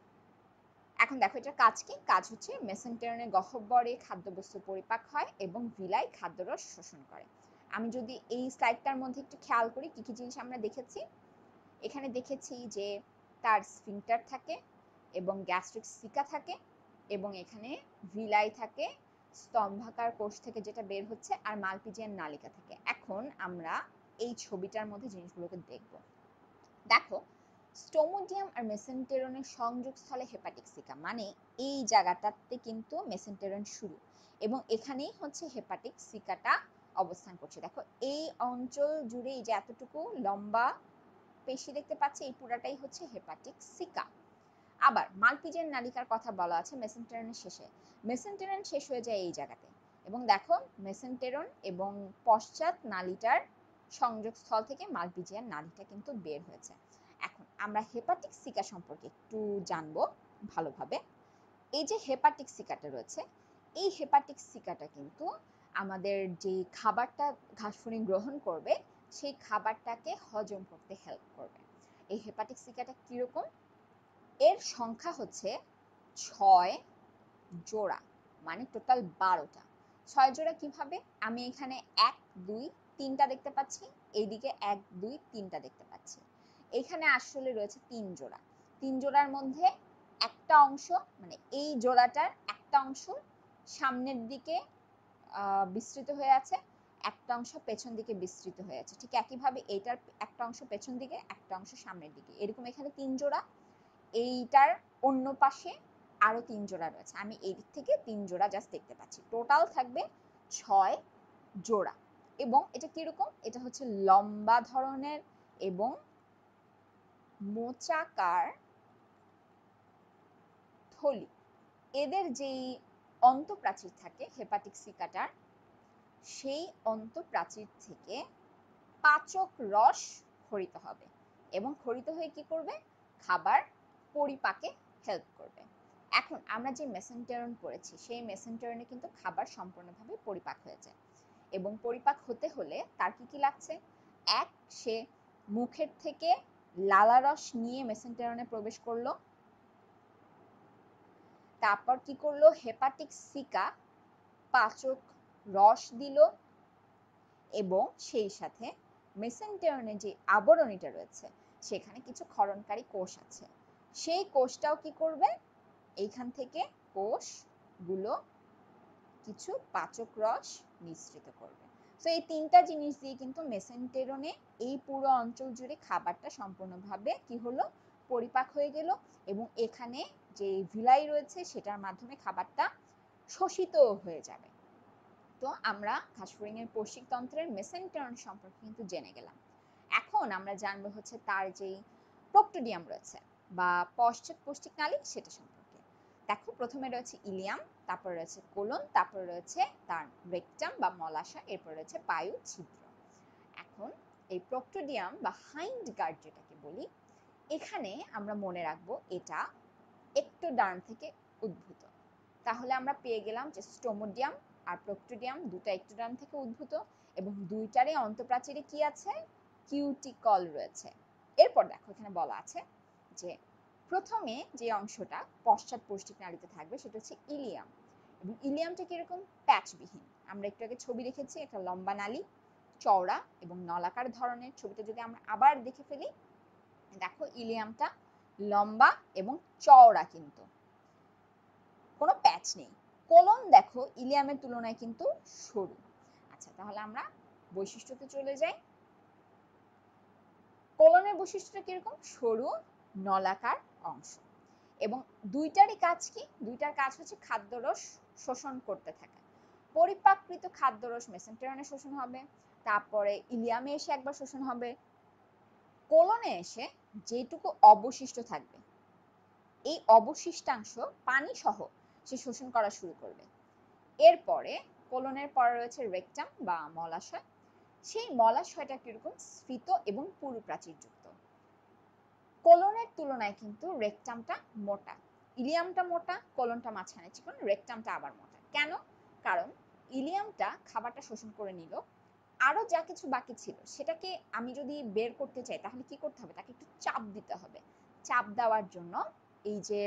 এখন দেখো এটার কাজ কি, কাজ হচ্ছে মেসেন্টেরনের গহ্বরে খাদ্যবস্তু পরিপাক হয় এবং ভিলাই খাদ্যরস শোষণ করে। আমি যদি এই স্লাইডটার মধ্যে একটু খেয়াল করি কি কি জিনিস আমরা দেখেছি, এখানে দেখেছি যে তার স্ফিংক্টার থাকে এবং গ্যাস্ট্রিক সিকা থাকে এবং এখানে ভিলাই থাকে, স্তম্ভাকার কোষ থেকে যেটা বের হচ্ছে, আর মালপিজিয়ান নালিকা থেকে। এখন আমরা এই ছবিটার মধ্যে জিনিসগুলোকে দেখব। দেখো স্টোমোডিয়াম আর মেসেন্টেরনের সংযোগস্থলে হেপাটিক সিকা, মানে এই জায়গাটাতে কিন্তু মেসেন্টেরন শুরু এবং এখানেই হচ্ছে হেপাটিক সিকাটা অবস্থান করছে। দেখো এই অঞ্চল জুড়ে এই যে এতটুকু লম্বা পেশি দেখতে পাচ্ছি, এই পুরাটাই হচ্ছে হেপাটিক সিকা। আবার মালপিজিয়ান নালিকার কথা বলা আছে মেসেন্টেরনের শেষে, মেসেন্টেরন শেষ হয়ে যায় এই জায়গাতে এবং দেখো মেসেন্টেরন এবং পশ্চাৎ নালীটার সংযোগস্থল থেকে মালপিজিয়ান নালীটা কিন্তু বের হয়েছে। এখন আমরা হেপাটিক সিকা সম্পর্কে একটু জানবো ভালোভাবে। এই যে হেপাটিক সিকাটা রয়েছে, এই হেপাটিক সিকাটা কিন্তু আমাদের যে খাবারটা ঘাসফড়িং গ্রহণ করবে সেই খাবারটাকে হজম করতে হেল্প করবে। এই হেপাটিক সিকাটা কিরকম, এর সংখ্যা হচ্ছে 6 জোড়া, মানে টোটাল 12টা। 6 জোড়া কিভাবে, আমি এখানে 1 2 3টা দেখতে পাচ্ছি, এইদিকে 1 2 3টা দেখতে পাচ্ছি, এখানে আসলে রয়েছে 3 জোড়া। 3 জোড়ার মধ্যে একটা অংশ, মানে এই জোড়াটার একটা অংশ সামনের দিকে বিস্তৃত হয়ে আছে, একটা অংশ পেছন দিকে বিস্তৃত হয়ে আছে। ঠিক একইভাবে এইটার একটা অংশ পেছন দিকে, একটা অংশ সামনের দিকে, এরকম এখানে 3 জোড়া। এইটার অন্য পাশে আরো 3 জোড়া রয়েছে, আমি এই দিক থেকে 3 জোড়া জাস্ট দেখতে পাচ্ছি, টোটাল থাকবে 6 জোড়া। এবং এটা কিরকম, এটা হচ্ছে লম্বা ধরনের এবং মোচাকার থলি। এদের যেই অন্তঃপ্রাচীর থাকে হেপাটিক সিকাটার, সেই অন্তঃপ্রাচীর থেকে পাচক রস ক্ষরিত হবে এবং ক্ষরিত হয়ে কি করবে, খাবার পরিপাকে হেল্প করবে। এখন আমরা যে মেসেন্টেরন পড়েছি সেই মেসেন্টেরনে কিন্তু খাবার সম্পূর্ণভাবে পরিপাক হয়ে যায় এবং পরিপাক হতে হলে তার কি কি লাগছে, এক, সে মুখের থেকে লালারস নিয়ে মেসেন্টেরনে প্রবেশ করলো, তারপর কি করলো, হেপাটিক সিকা পাচক রস দিল এবং সেই সাথে মেসেন্টেরনের যে আবরণীটা রয়েছে সেখানে কিছু ক্ষরণকারী কোষ আছে, সেই কোষটাও কি করবে, এইখান থেকে কোষগুলো কিছু পাচক রস নিঃসৃত করবে। তো এই 3টা জিনিস দিয়ে কিন্তু মেসেন্টেরনে এই পুরো অঞ্চল জুড়ে খাবারটা সম্পূর্ণভাবে কি হলো, পরিপাক হয়ে গেল এবং এখানে যে ভিলাই রয়েছে সেটার মাধ্যমে খাবারটা শোষিত হয়ে যাবে। তো আমরা ঘাসফড়িং এর পৌষ্টিক তন্ত্রের মেসেন্টেরন সম্পর্কে কিন্তু জেনে গেলাম। এখন আমরা জানবো হচ্ছে তার যেই প্রক্টোডিয়াম রয়েছে বা পশ্চাৎ পৌষ্টিক নালী সেটা সম্পর্কে। দেখো প্রথমে রয়েছে ইলিয়াম, তারপর রয়েছে কোলন, তারপর রয়েছে তার রেকটাম বা মলাশয়, এরপর রয়েছে পায়ু ছিদ্র। এখন এই প্রক্টোডিয়াম বা হাইন্ড গার্ড যেটাকে বলি, এখানে আমরা মনে রাখবো এটা এক্টোডার্ম থেকে উদ্ভূত। তাহলে আমরা পেয়ে গেলাম যে স্টোমোডিয়াম আর প্রক্টোডিয়াম দুটো এক্টোডার্ম থেকে উদ্ভূত এবং দুইটারই অন্তঃপ্রাচীরে কি আছে, কিউটিকল রয়েছে। এরপর দেখো এখানে বলা আছে যে প্রথমে যে অংশটা পশ্চাৎ পৌষ্টিক নালীতে থাকবে সেটা হচ্ছে ইলিয়াম, এবং ইলিয়ামটা কিরকম, প্যাচবিহীন। আমরা একটু আগে ছবি দেখেছি, একটা লম্বা নালী, চওড়া এবং নলাকার ধরনের। ছবিটা যদি আমরা আবার দেখে ফেলি, দেখো ইলিয়ামটা লম্বা এবং চওড়া, কিন্তু কোনো প্যাচ নেই। কোলন দেখো ইলিয়ামের তুলনায় কিন্তু সরু। আচ্ছা, তাহলে আমরা বৈশিষ্ট্যতে চলে যাই। কোলনের বৈশিষ্ট্যটা কিরকম, সরু নলাকার অংশ, এবং দুইটারই কাজ কি, দুইটার কাজ হচ্ছে খাদ্যরস শোষণ করতে থাকা। পরিপাককৃত খাদ্যরস মেসেন্টেরনে শোষণ হবে, তারপরে ইলিয়ামে এসে একবার শোষণ হবে, কোলনে এসে যেটুকু অবশিষ্ট থাকবে এই অবশিষ্টাংশ পানি সহ সে শোষণ করা শুরু করবে। এরপরে কোলনের পরে রয়েছে রেকটাম বা মলাশয়। সেই মলাশয়টা কিরকম, স্ফীত এবং পুরু প্রাচীরযুক্ত। কোলনের তুলনায় কিন্তু রেকটামটা মোটা, ইলিয়ামটা মোটা, কোলনটা মাঝখানে চিকন, রেকটামটা আবার মোটা। কেন? কারণ ইলিয়ামটা খাবারটা শোষণ করে নিল, আরো যা কিছু বাকি ছিল সেটাকে আমি যদি বের করতে চাই তাহলে কি করতে হবে, তাকে একটু চাপ দিতে হবে। চাপ দেওয়ার জন্য এই যে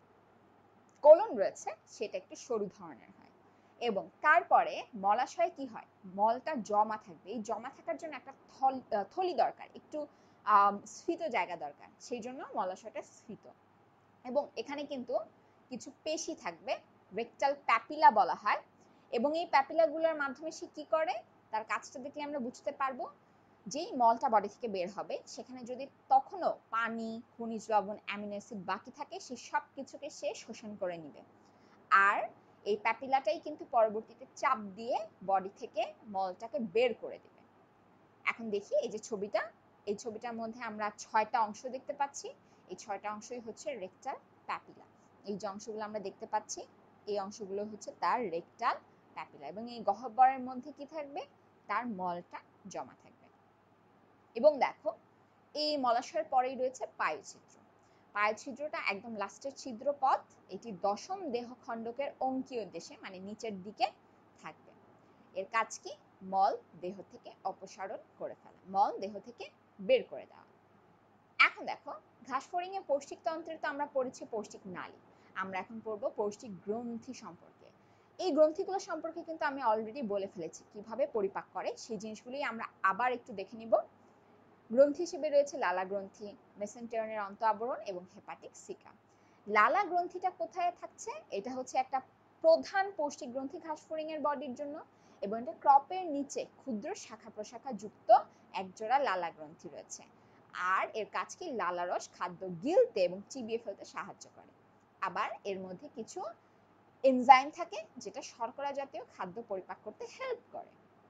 কোলন রয়েছে সেটা একটু সরু ধরনের হয়, এবং তারপরে মলাশয়ে কি হয়, মলটা জমা থাকবে। এই জমা থাকার জন্য একটা থলি দরকার, একটু স্ফীত জায়গা দরকার, সেই জন্য মলাশয়টা স্ফীত। এবং এখানে কিন্তু কিছু পেশি থাকবে, রেকটাল প্যাপিলা বলা হয়, এবং এই প্যাপিলাগুলোর মাধ্যমে সে কি করে, তার কাজটা দেখলে আমরা বুঝতে পারবো। যেই মলটা বডি থেকে বের হবে সেখানে যদি তখনও পানি, খনিজ লবণ, অ্যামিনো অ্যাসিড বাকি থাকে, সে সব কিছুকে সে শোষণ করে নিবে। আর এই প্যাপিলাটাই কিন্তু পরবর্তীতে চাপ দিয়ে বডি থেকে মলটাকে বের করে দিবে। এখন দেখি এই যে ছবিটা, এই ছবিটার মধ্যে আমরা 6টা অংশ দেখতে পাচ্ছি। এই 6টা অংশই হচ্ছে রেকটাল প্যাপিলা। এই যে অংশগুলো আমরা দেখতে পাচ্ছি, এই অংশগুলো হচ্ছে তার রেকটাল প্যাপিলা, এবং এই গহ্বরের মধ্যে কি থাকবে, তার মলটা জমা থাকবে। এবং দেখো এই মলাশয়ের পরেই রয়েছে পায়ুছিদ্র। পায়ুছিদ্রটা একদম লাস্টের ছিদ্র পথ, এটি দশম দেহখণ্ডকের অঙ্কীয় দেশে মানে নিচের দিকে থাকবে। এর কাজ কি, মল দেহ থেকে অপসারণ করে ফেলা, মল দেহ থেকে বের করে দেওয়া। এখন দেখো ঘাসফড়িং এর পৌষ্টিক তন্ত্রের তো আমরা পড়েছি পৌষ্টিক নালী, আমরা এখন পড়বো পৌষ্টিক গ্রন্থি সম্পর্কে। এই গ্রন্থিগুলো সম্পর্কে কিন্তু আমি অলরেডি বলে ফেলেছি কিভাবে পরিপাক করে, সেই জিনিসগুলোই আমরা আবার একটু দেখে নিব। গ্রন্থি হিসেবে রয়েছে লালা গ্রন্থি, মেসেন্টেরনের অন্ত আবরণ এবং হেপাটিক সিকা। লালা গ্রন্থিটা কোথায় থাকছে, এটা হচ্ছে একটা প্রধান পৌষ্টিক গ্রন্থি ঘাসফড়িং এর বডির জন্য, এবং এটা ক্রপের নিচে ক্ষুদ্র শাখা প্রশাখা যুক্ত একজোড়া লালা গ্রন্থি রয়েছে। আর এর কাজ কি, লালারস খাদ্য গিলতে এবং চিবিয়ে ফেলতে সাহায্য করে। আবার এর মধ্যে কিছু এনজাইম থাকে যেটা শর্করা জাতীয় খাদ্য পরিপাক করতে হেল্প করে।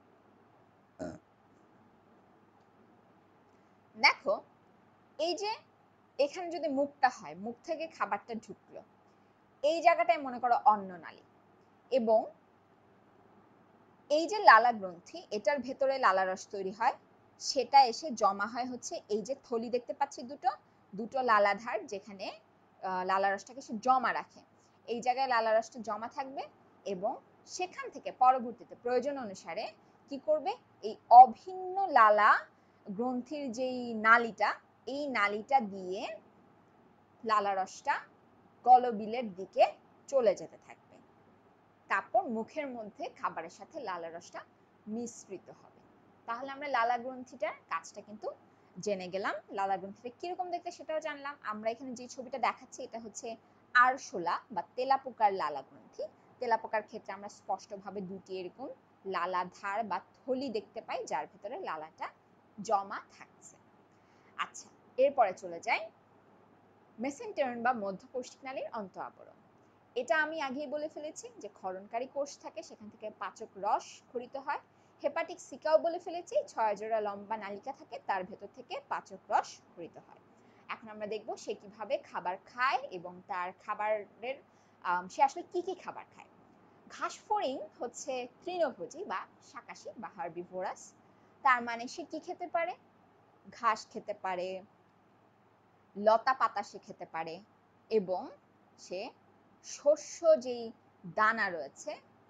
দেখো এই যে এখানে যদি মুখটা হয়, মুখ থেকে খাবারটা ঢুকলো, এই জায়গাটায় মনে করো অন্ননালী, এবং এই যে লালা গ্রন্থি এটার ভেতরে লালারস তৈরি হয়, সেটা এসে জমা হয় হচ্ছে এই যে থলি দেখতে পাচ্ছি দুটো দুটো লালাধার, যেখানে লালারসটাকে সে জমা রাখে। এই জায়গায় লালারসটা জমা থাকবে, এবং সেখান থেকে পরবর্তীতে প্রয়োজন অনুসারে কি করবে, এই অভিন্ন লালা গ্রন্থির যেই নালীটা, এই নালীটা দিয়ে লালারসটা গলবিলের দিকে চলে যেতে থাকবে। তারপর মুখের মধ্যে খাবারের সাথে লালারসটা মিশ্রিত হবে। তাহলে আমরা লালা গ্রন্থিটার কাজটা কিন্তু জেনে গেলাম। লালা গ্রন্থিটা কিরকম দেখতে সেটাও জানলাম। আমরা এখানে যে ছবিটা দেখাচ্ছি এটা হচ্ছে আরশোলা বা তেলাপোকার লালা গ্রন্থি। তেলাপোকার ক্ষেত্রে আমরা স্পষ্টভাবে দুটি এরকম লালাধার বা থলি দেখতে পাই, যার ভিতরে লালাটা জমা থাকছে। আচ্ছা, এরপরে চলে যাই মেসেন্টেরন বা মধ্যকৌশিক নালীর অন্ত আবরণ। এটা আমি আগেই বলে ফেলেছি যে ক্ষরণকারী কোষ থাকে, সেখান থেকে পাচক রস ক্ষরিত হয়, হেপাটিক সিকাও বলে ফেলেছি, 6 জোড়া লম্বা নালিকা থাকে, তার ভেতর থেকে পাচক রস গৃহীত হয়। এখন আমরা দেখব সে কিভাবে খাবার খায় এবং তার খাবারের সে আসলে কি কি খাবার খায়। ঘাসফড়িং হচ্ছে তৃণভোজী বা শাকাশী বা হার্বিভোরাস। তার মানে সে কি খেতে পারে? ঘাস খেতে পারে, লতা পাতা সে খেতে পারে, এবং সে শস্য যেই দানা রয়েছে,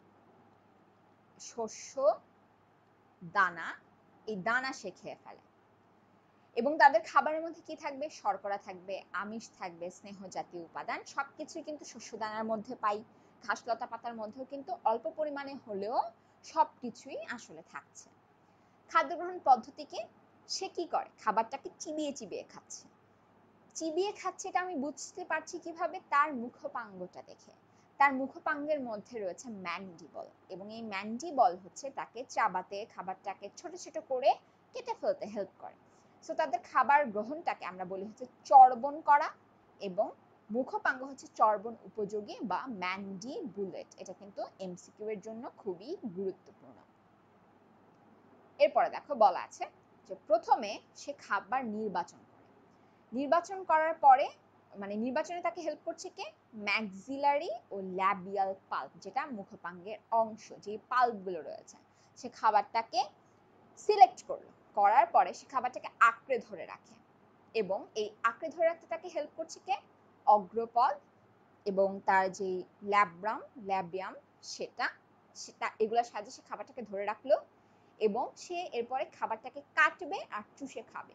শস্য দানা, এই দানা সে খেয়ে ফেলে। এবং তাদের খাবারের মধ্যে কি থাকবে? শর্করা থাকবে, আমিষ থাকবে, স্নেহ জাতীয় উপাদান, সবকিছুই কিন্তু শস্য দানার মধ্যে পাই। ঘাস লতা পাতার মধ্যেও কিন্তু অল্প পরিমাণে হলেও সবকিছুই আসলে থাকছে। খাদ্য গ্রহণ পদ্ধতি কি? সে কি করে? খাবারটাকে চিবিয়ে চিবিয়ে খাচ্ছে। চিবিয়ে খাচ্ছে এটা আমি বুঝতে পারছি কিভাবে? তার মুখপাঙ্গটা দেখে। তার মুখপাঙ্গের মধ্যে রয়েছে ম্যান্ডিবল, এবং এই ম্যান্ডিবল হচ্ছে তাকে চাবাতে, খাবারটাকে ছোট ছোট করে কেটে ফেলতে হেল্প করে। সো তাদের খাবার গ্রহণটাকে আমরা বলি হচ্ছে চর্বণ করা, এবং মুখপাঙ্গ হচ্ছে চর্বণ উপযোগী বা ম্যান্ডিবুলেট। এটা কিন্তু এমসিকিউ এর জন্য খুবই গুরুত্বপূর্ণ। এরপরে দেখো বলা আছে যে প্রথমে সে খাবার নির্বাচন করে। নির্বাচন করার পরে মানে নির্বাচনে তাকে হেল্প করছে কে? ম্যাক্সিলারি ও ল্যাবিয়াল পাল্প, যেটা মুখপাঙ্গের অংশ, যে পাল্পগুলো রয়েছে। সে খাবারটাকে সিলেক্ট করলো, করার পরে সে খাবারটাকে আঁকড়ে ধরে রাখে, এবং এই আঁকড়ে ধরে রাখতে তাকে হেল্প করছে কে? অগ্রপদ এবং তার যে ল্যাবিয়াম সেটা এগুলোর সাহায্যে সে খাবারটাকে ধরে রাখলো, এবং সে এরপরে খাবারটাকে কাটবে আর চুষে খাবে।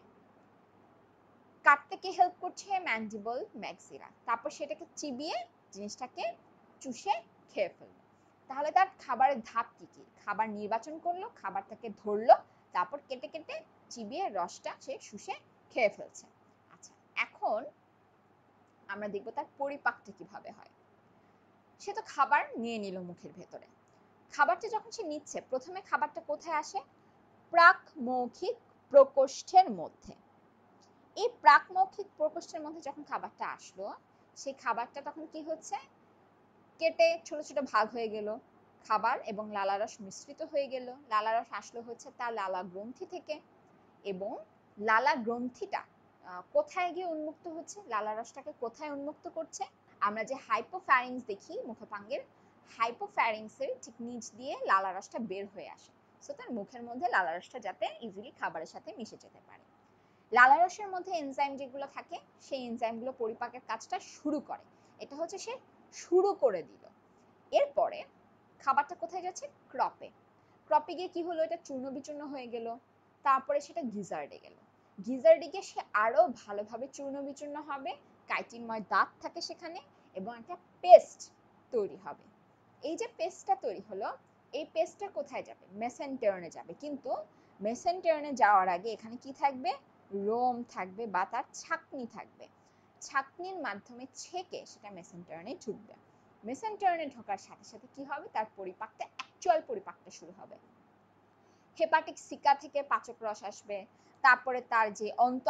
কাটতে কে হেল্প করছে? Mandible, maxilla. তারপর সেটাকে চিবিয়ে জিনিসটাকে চুষে খেয়ে ফেললো। তাহলে তার খাবারের ধাপ কি কি? খাবার নির্বাচন করলো, খাবারটাকে ধরলো, তারপর কেটে কেটে চিবিয়ে রসটা সে শুষে খেয়ে ফেলছে। আচ্ছা, এখন আমরা দেখব তার পরিপাকটা কিভাবে হয়। সে তো খাবার নিয়ে নিল মুখের ভেতরে। খাবারটা যখন সে নিচ্ছে, প্রথমে খাবারটা কোথায় আসে? প্রাক-মৌখিক প্রকোষ্ঠের মধ্যে। এই প্রাক-মৌখিক প্রকোষ্ঠের মধ্যে যখন খাবারটা আসলো, সেই খাবারটা তখন কি হচ্ছে? কেটে ছোট ছোট ভাগ হয়ে গেল, খাবার এবং লালারস মিশ্রিত হয়ে গেল। লালারস আসলো হচ্ছে তার লালা গ্রন্থি থেকে, এবং লালা গ্রন্থিটা কোথায় গিয়ে উন্মুক্ত হচ্ছে? লালারসটাকে কোথায় উন্মুক্ত করছে? আমরা যে হাইপোফ্যারিংস দেখি মুখপাঙ্গের, হাইপোফ্যারিংসের ঠিক নিচ দিয়ে লালারসটা বের হয়ে আসে। সো তার মুখের মধ্যে লালারসটা যাতে ইজিলি খাবারের সাথে মিশে যেতে পারে। লালারসের মধ্যে এনজাইম যেগুলো থাকে, সেই এনজাইমগুলো পরিপাকের কাজটা শুরু করে। এটা হচ্ছে সে শুরু করে দিল। এরপরে খাবারটা কোথায় যাচ্ছে? ক্রপে। ক্রপে গিয়ে কি হলো? এটা চূর্ণ বিচূর্ণ হয়ে গেল। তারপরে সেটা গিজার্ডে গেল। গিজার্ডে গিয়ে সে আরো ভালোভাবে চূর্ণ বিচূর্ণ হবে, কাইটিনময় দাঁত থাকে সেখানে, এবং একটা পেস্ট তৈরি হবে। এই যে পেস্টটা তৈরি হলো, এই পেস্টটা কোথায় যাবে? মেসেন্টেরনে যাবে। কিন্তু মেসেন্টেরনে যাওয়ার আগে এখানে কি থাকবে? রোম থাকবে বা তার ছাকনি থাকবে। ছাকনির মাধ্যমে ছেঁকে সেটা মেসেন্টেরনে ঢুকবে। মেসেন্টেরনে ঢোকার সাথে সাথে কি হবে? তার পরিপাকটা, অ্যাকচুয়াল পরিপাকটা শুরু হবে। হেপাটিক সিকা থেকে পাচক রস আসবে, তারপরে তার যে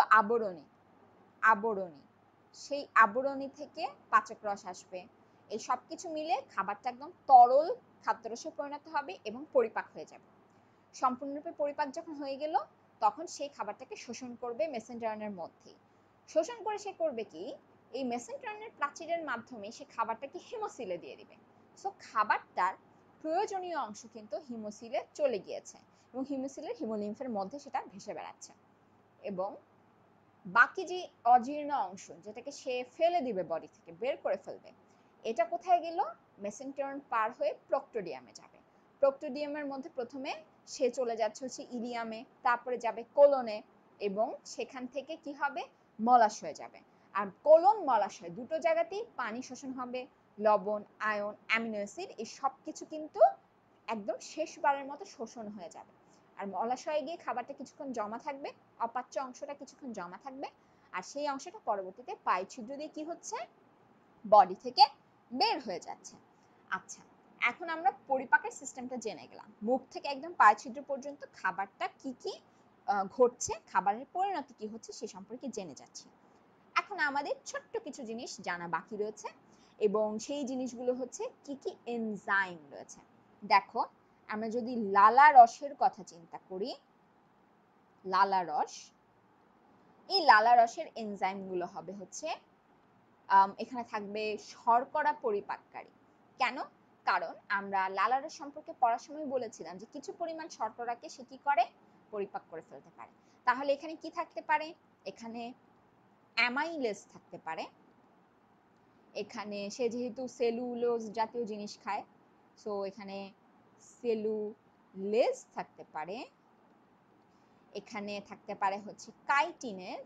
আবরণী, সেই আবরণী থেকে পাচক রস আসবে। এই সবকিছু মিলে খাবারটা একদম তরল খাদ্যরসে পরিণত হবে এবং পরিপাক হয়ে যাবে। সম্পূর্ণরূপে পরিপাক যখন হয়ে গেল, তখন সেই খাবারটাকে শোষণ করবে মেসেন্টেরনের মধ্যেই। শোষণ করে সে করবে কি? এই মেসেন্টেরনের প্রাচীরের মাধ্যমে সে খাবারটাকে হিমোসিলে দিয়ে দিবে। সো খাবারটার প্রয়োজনীয় অংশ কিন্তু হিমোসিলে চলে গিয়েছে, এবং হিমোসিলের হিমোলিম্ফের মধ্যে সেটা ভেসে বেড়াচ্ছে। এবং বাকি যে অজীর্ণ অংশ, যেটাকে সে ফেলে দিবে, বডি থেকে বের করে ফেলবে, এটা কোথায় গেল? মেসেন্টেরন পার হয়ে প্রক্টোডিয়ামে যাবে। প্রক্টোডিয়ামের মধ্যে প্রথমে সে চলে যাচ্ছে হচ্ছে ইলিয়ামে, তারপরে যাবে কোলনে, এবং সেখান থেকে কি হবে? মলাশয়ে যাবে। আর কোলন মলাশয় দুটো জায়গাতেই পানি শোষণ হবে, লবণ, আয়ন, অ্যামিনো অ্যাসিড, এই সব কিছু কিন্তু একদম শেষবারের মতো শোষণ হয়ে যাবে। আর মলাশয়ে গিয়ে খাবারটা কিছুক্ষণ জমা থাকবে, অপাচ্য অংশটা কিছুক্ষণ জমা থাকবে, আর সেই অংশটা পরবর্তীতে পাই ছিদ্র দিয়ে কি হচ্ছে? বডি থেকে বের হয়ে যাচ্ছে। আচ্ছা, এখন আমরা পরিপাকের সিস্টেমটা জেনে গেলাম। মুখ থেকে একদম পাই ছিদ্র পর্যন্ত খাবারটা কি কি ঘটছে, খাবারের পরিণতি কি হচ্ছে সে সম্পর্কে জেনে যাচ্ছি। এখন আমাদের ছোট্ট কিছু জিনিস জানা বাকি রয়েছে, এবং সেই জিনিসগুলো হচ্ছে কি কি এনজাইম রয়েছে। দেখো, আমরা যদি লালা রসের কথা চিন্তা করি, লালা রস, এই লালা রসের এনজাইমগুলো হবে হচ্ছে এখানে থাকবে শর্করা পরিপাককারী। কেন? কারণ আমরা লালা রস সম্পর্কে পড়ার সময় বলেছিলাম যে কিছু পরিমাণ শর্করাকে সে কি করে, পরিপাক করে ফেলতে পারে। তাহলে এখানে কি থাকতে পারে? এখানে অ্যামাইলেজ থাকতে পারে। এখানে সে যেহেতু সেলুলোজ জাতীয় জিনিস খায়, সো এখানে সেলুলেজ থাকতে পারে। এখানে থাকতে পারে হচ্ছে কাইটিনেজ,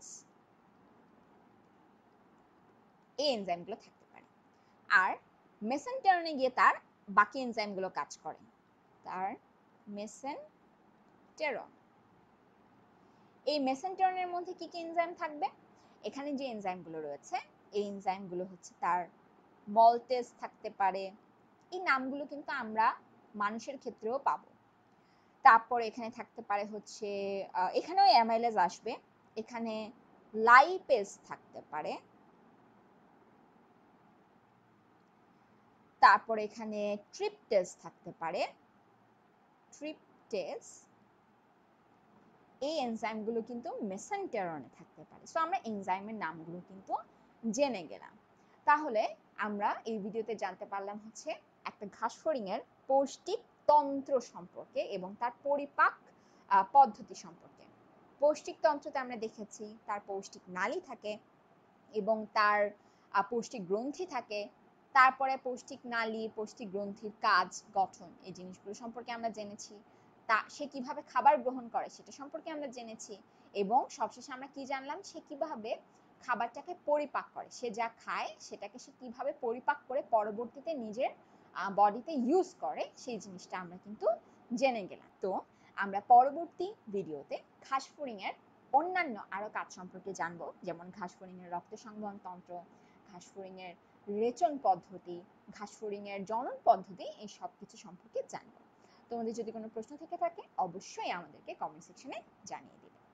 এই এনজাইমগুলো থাকতে পারে। আর মেসেন্টেরনে গিয়ে তার বাকি এনজাইমগুলো কাজ করে। তার মেসেন্টেরন, এই মেসেন্টেরনের মধ্যে কি কি এনজাইম থাকবে? এখানে যে এনজাইমগুলো রয়েছে এই এনজাইমগুলো হচ্ছে তার মলটেজ থাকতে পারে। এই নামগুলো কিন্তু আমরা মানুষের ক্ষেত্রেও পাবো। তারপর এখানে থাকতে পারে হচ্ছে এখানেও অ্যামাইলেজ আসবে। এখানে লাইপেজ থাকতে পারে। তারপর এখানে ট্রিপটেজ থাকতে পারে। ট্রিপটেজ, এই এনজাইমগুলো কিন্তু মেসেন্টেরনে থাকতে পারে। সো আমরা এনজাইমের নামগুলো কিন্তু জেনে গেলাম। তাহলে আমরা এই ভিডিওতে জানতে পারলাম হচ্ছে একটা ঘাসফড়িংয়ের পৌষ্টিক তন্ত্র সম্পর্কে এবং তার পরিপাক পদ্ধতি সম্পর্কে। পৌষ্টিক তন্ত্রতে আমরা দেখেছি তার পৌষ্টিক নালী থাকে এবং তার পৌষ্টিক গ্রন্থি থাকে। তারপরে পৌষ্টিক নালী, পৌষ্টিক গ্রন্থির কাজ, গঠন, এই জিনিসগুলো সম্পর্কে আমরা জেনেছি। তা সে কিভাবে খাবার গ্রহণ করে সেটা সম্পর্কে আমরা জেনেছি। এবং সবশেষে আমরা কি জানলাম? সে কিভাবে খাবারটাকে পরিপাক করে, সে যা খায় সেটাকে সে কিভাবে পরিপাক করে পরবর্তীতে নিজের বডিতে ইউজ করে, সেই জিনিসটা আমরা কিন্তু জেনে গেলাম। তো আমরা পরবর্তী ভিডিওতে ঘাসফড়িংয়ের অন্যান্য আরো কাজ সম্পর্কে জানবো, যেমন ঘাসফড়িংয়ের রক্ত সংবহন তন্ত্র, ঘাসফড়িংয়ের রেচন পদ্ধতি, ঘাসফড়িংয়ের জনন পদ্ধতি, এই সব কিছু সম্পর্কে জানবো। তোমাদের যদি কোনো প্রশ্ন থেকে থাকে অবশ্যই আমাদেরকে কমেন্ট সেকশনে জানিয়ে দিবে।